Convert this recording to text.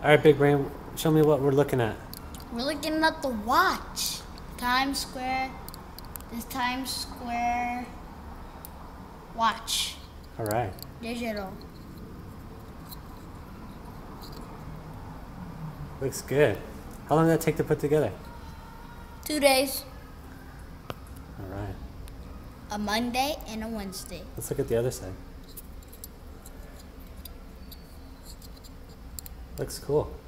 All right, Big Brain, show me what we're looking at. We're looking at the watch. Timesquare. This Timesquare watch. All right. Digital. Looks good. How long did that take to put together? 2 days. All right. A Monday and a Wednesday. Let's look at the other side. Looks cool.